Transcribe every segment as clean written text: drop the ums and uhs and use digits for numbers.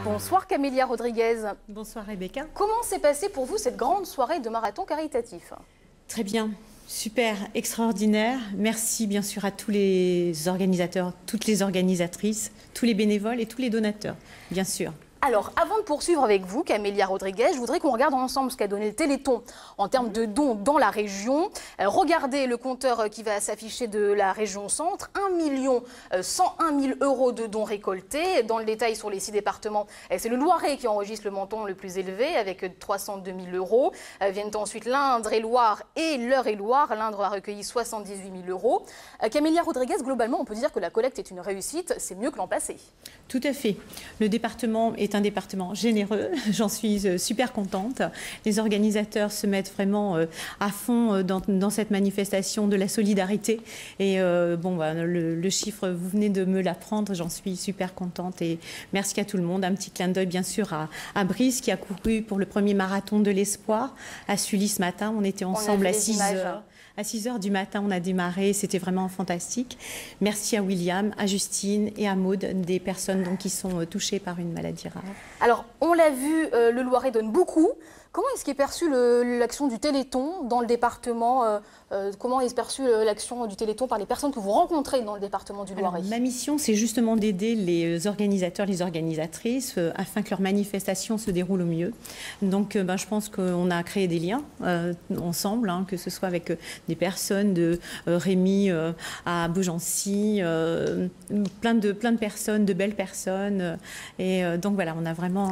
Bonsoir Camélia Rodriguez. Bonsoir Rebecca. Comment s'est passée pour vous cette grande soirée de marathon caritatif? Très bien, super, extraordinaire. Merci bien sûr à tous les organisateurs, toutes les organisatrices, tous les bénévoles et tous les donateurs, bien sûr. Alors, avant de poursuivre avec vous, Camélia Rodriguez, je voudrais qu'on regarde ensemble ce qu'a donné le Téléthon en termes de dons dans la région. Regardez le compteur qui va s'afficher de la région centre, 1 101 000 € de dons récoltés. Dans le détail, sur les 6 départements, c'est le Loiret qui enregistre le montant le plus élevé avec 302 000 €. Viennent ensuite l'Indre et Loire et l'Eure-et-Loire. L'Indre a recueilli 78 000 €. Camélia Rodriguez, globalement, on peut dire que la collecte est une réussite. C'est mieux que l'an passé. Tout à fait. Le département est un département généreux, j'en suis super contente. Les organisateurs se mettent vraiment à fond dans cette manifestation de la solidarité. Et le chiffre, vous venez de me l'apprendre, j'en suis super contente. Et merci à tout le monde. Un petit clin d'œil bien sûr à Brice qui a couru pour le premier marathon de l'espoir à Sully ce matin. On était ensemble à 6 heures. À 6 heures du matin, on a démarré, c'était vraiment fantastique. Merci à William, à Justine et à Maude, des personnes donc, qui sont touchées par une maladie rare. Alors, on l'a vu, le Loiret donne beaucoup. Comment est-ce qu'est perçue l'action du Téléthon dans le département comment est perçue l'action du Téléthon par les personnes que vous rencontrez dans le département du Loiret? Ma mission, c'est justement d'aider les organisateurs, les organisatrices, afin que leur manifestation se déroule au mieux. Donc, je pense qu'on a créé des liens ensemble, que ce soit avec des personnes de Rémy à Beaugency, plein de personnes, de belles personnes. Et donc voilà, on a vraiment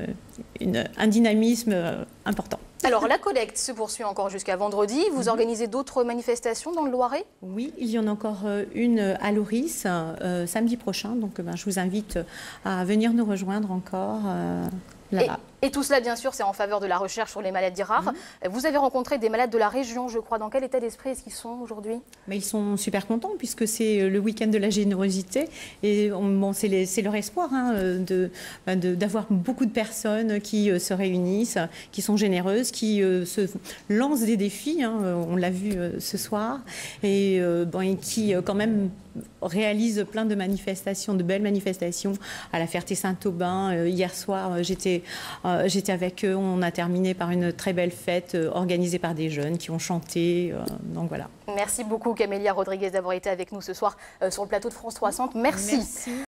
un dynamisme important. Alors, la collecte se poursuit encore jusqu'à vendredi. Vous organisez d'autres manifestations dans le Loiret? Oui, il y en a encore une à Loris samedi prochain. Donc, je vous invite à venir nous rejoindre encore là-bas. Et tout cela, bien sûr, c'est en faveur de la recherche sur les maladies rares. Vous avez rencontré des malades de la région, je crois. Dans quel état d'esprit est-ce qu'ils sont aujourd'hui? Mais ils sont super contents puisque c'est le week-end de la générosité. Et c'est leur espoir d'avoir beaucoup de personnes qui se réunissent, qui sont généreuses, qui se lancent des défis. On l'a vu ce soir. Et qui, quand même, réalisent plein de manifestations, de belles manifestations à la Ferté-Saint-Aubin. Hier soir, j'étais avec eux, on a terminé par une très belle fête organisée par des jeunes qui ont chanté, donc voilà. Merci beaucoup Camélia Rodriguez d'avoir été avec nous ce soir sur le plateau de France 300. Merci.